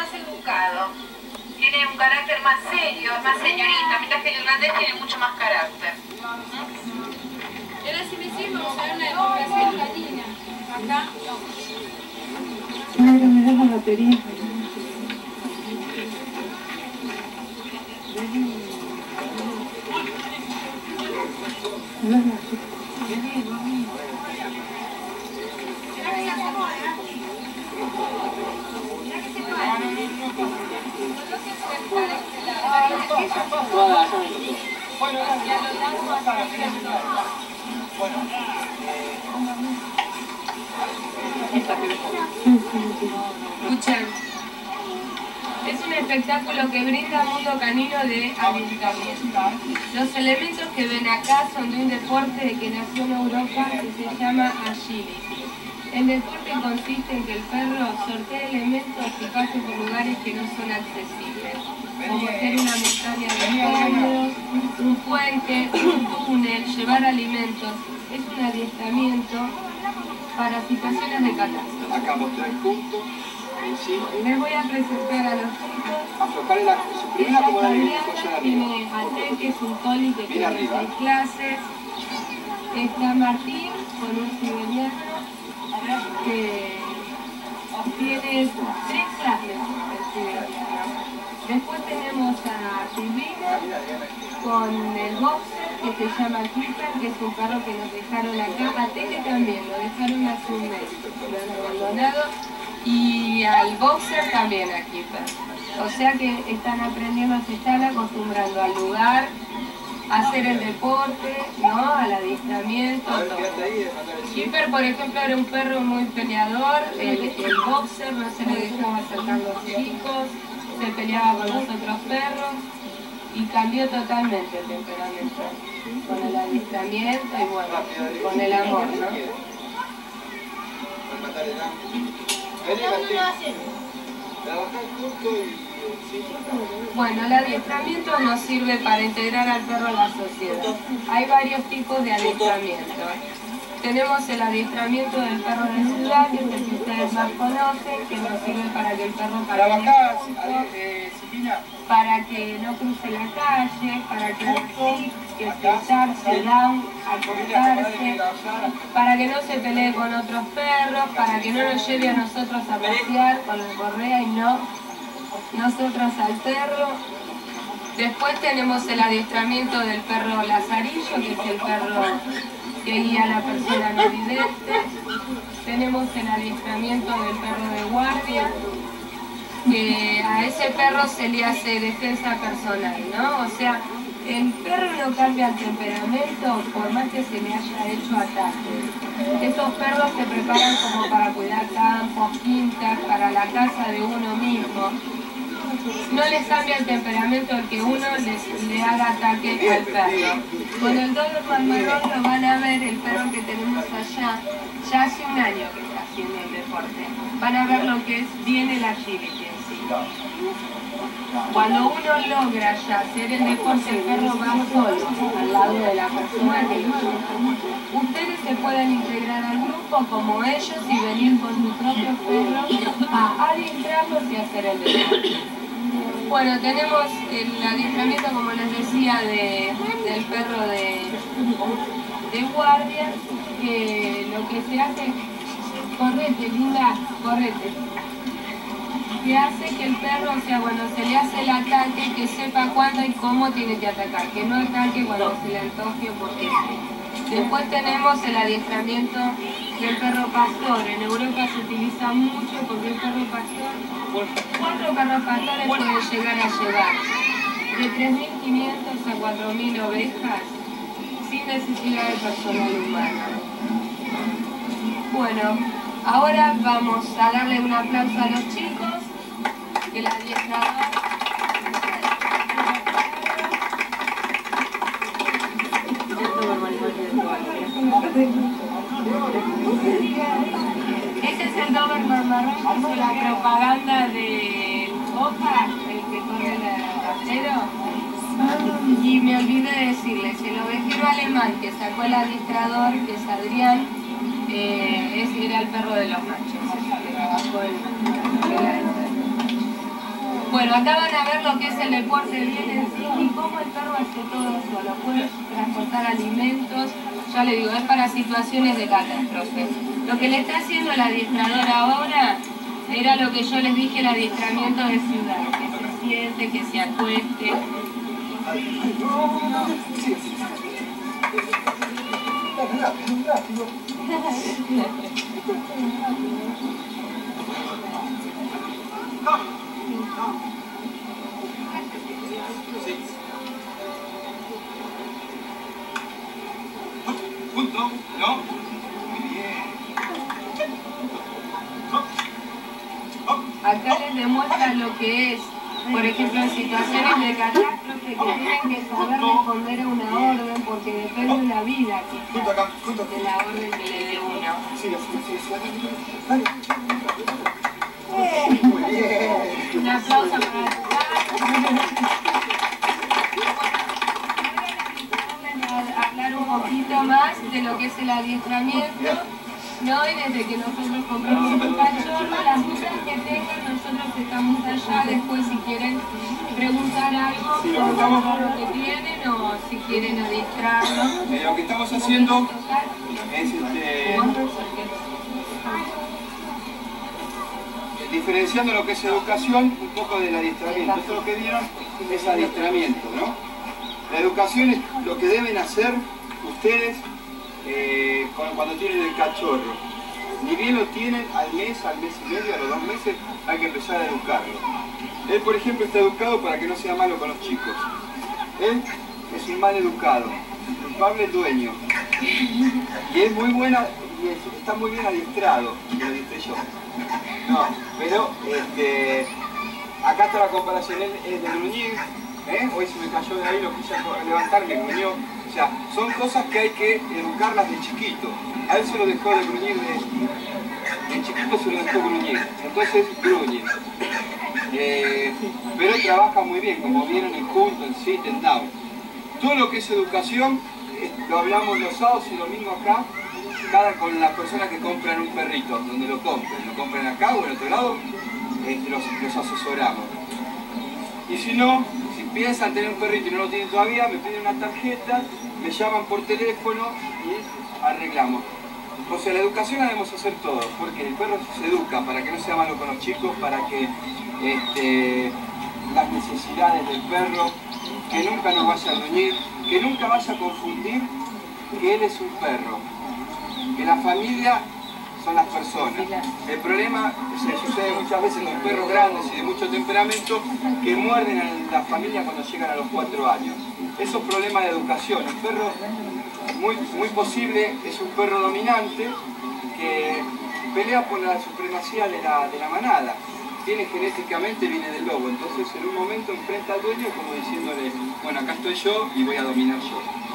más educado. Tiene un carácter más serio, más señorita, mientras que el irlandés tiene mucho más carácter. Y ahora sí me sirve, vamos a ver una demostración canina. Acá, Ahora me das la batería. escuchen. Es un espectáculo que brinda al mundo canino de adiestramiento. Los elementos que ven acá son de un deporte que nació en Europa que se llama agility. El deporte consiste en que el perro sortea elementos y pase por lugares que no son accesibles, como ser una montaña de escombros, un puente, un túnel, llevar alimentos. Es un adiestramiento para situaciones de catástrofe. Acá mostrar el punto. Les voy a presentar a los chicos. Aflojar la Ella como la Fabiana tiene a Ted, que es un coli que tiene 6 clases. Está Martín, con un siberiano, que tiene 3 clases el siberiano. Después tenemos a Silvina con el boxer, que se llama Kipper, que es un perro que nos dejaron acá. A Tele también, lo dejaron hace un mes, lo han abandonado. Y al boxer también a Kipper. O sea que están aprendiendo, se están acostumbrando al lugar, a hacer el deporte, ¿no? Al adiestramiento, todo. Kipper, por ejemplo, era un perro muy peleador. El boxer no se le dejaba acercar los chicos, se peleaba con los otros perros y cambió totalmente el temperamento con el adiestramiento y bueno, con el amor, ¿no? Bueno, el adiestramiento nos sirve para integrar al perro a la sociedad. Hay varios tipos de adiestramiento. Tenemos el adiestramiento del perro de ciudad, que es el que ustedes más conocen, que nos sirve para que el perro para que no cruce la calle, para que sentarse, down, acostarse, para que no se pelee con otros perros, para que no nos lleve a nosotros a pasear con la correa y no nosotros al perro. Después tenemos el adiestramiento del perro lazarillo, que es el perro que guía a la persona no vidente. Tenemos el adiestramiento del perro de guardia, que a ese perro se le hace defensa personal, ¿no? O sea, el perro no cambia el temperamento por más que se le haya hecho ataque. Estos perros se preparan como para cuidar campos, quintas, para la casa de uno mismo. No les cambia el temperamento el que uno le haga ataque al perro. Con el Doberman marrón lo van a ver, el perro que tenemos allá, ya hace un año que está haciendo el deporte. Van a ver lo que es bien el agility en sí. Cuando uno logra ya hacer el deporte, el perro va solo al lado de la persona que lo lleva. Ustedes se pueden integrar al grupo como ellos y venir con su propio perro a adiestrarlos y hacer el deporte. Bueno, tenemos el adiestramiento, como les decía, del perro de guardia, que lo que se hace, correte, linda, correte, que hace que el perro, o sea, cuando se le hace el ataque, que sepa cuándo y cómo tiene que atacar, que no ataque cuando se le antoje o porque sí. Después tenemos el adiestramiento del perro pastor. En Europa se utiliza mucho porque el perro pastor, 4 perros pastores pueden llegar a llevar de 3.500 a 4.000 ovejas sin necesidad de personal humano. Bueno, ahora vamos a darle un aplauso a los chicos, que el adiestrador... Este es el Doberman marrón, que es la propaganda de Boca, el que corre el trasero. Y me olvidé de decirles, el ovejero alemán que sacó el adiestrador, que es Adrián, era el perro de los machos, que trabajó Bueno, acá van a ver lo que es el deporte bien en sí y cómo el perro hace todo solo. Puede transportar alimentos, ya le digo, es para situaciones de catástrofe. Lo que le está haciendo el adiestrador ahora era lo que yo les dije, el adiestramiento de ciudad, que se siente, que se acueste. Punto, ¿no? Muy bien. Acá les demuestra lo que es, por ejemplo, en situaciones de catástrofe, que tienen que saber responder a una orden, porque depende de la vida quizás, de la orden que le dé uno. Sí. Muy bien. Un aplauso para hablar un poquito más de lo que es el adiestramiento, ¿no? Y desde que nosotros compramos un cachorro, las dudas que tengan, nosotros estamos allá. Después, si quieren preguntar algo sobre el perro que tienen o si quieren adiestrarlo. Lo que estamos haciendo es diferenciando lo que es educación un poco del adiestramiento. Esto lo que vieron es adiestramiento, ¿no? La educación es lo que deben hacer ustedes cuando tienen el cachorro. Ni bien lo tienen al mes y medio, a los 2 meses, hay que empezar a educarlo. Él, por ejemplo, está educado para que no sea malo con los chicos. Él es un mal educado, culpable el dueño. Y es muy buena, y está muy bien adiestrado, que lo adiestré yo. No, pero acá está la comparación, él es de gruñir, hoy se me cayó de ahí, lo quise levantar, me gruñó. O sea, son cosas que hay que educarlas de chiquito. A él se lo dejó de gruñir, de chiquito se lo dejó gruñir, entonces gruñe. Pero trabaja muy bien, como vieron en Junto, en Sit, en Down. Todo lo que es educación, lo hablamos los sábados y domingos acá, con las personas que compran un perrito, donde lo compren acá o en otro lado, los asesoramos. Y si no, si piensan tener un perrito y no lo tienen todavía, me piden una tarjeta, me llaman por teléfono y arreglamos. O sea, la educación la debemos hacer todos, porque el perro se educa para que no sea malo con los chicos, para que las necesidades del perro, que nunca nos vaya a gruñir, que nunca vaya a confundir que él es un perro, que la familia son las personas. El problema se sucede muchas veces con perros grandes y de mucho temperamento que muerden a la familia cuando llegan a los 4 años. Eso es problema de educación. El perro, muy posible, es un perro dominante que pelea por la supremacía de la manada. Genéticamente viene del lobo, entonces en un momento enfrenta al dueño como diciéndole, bueno, acá estoy yo y voy a dominar yo.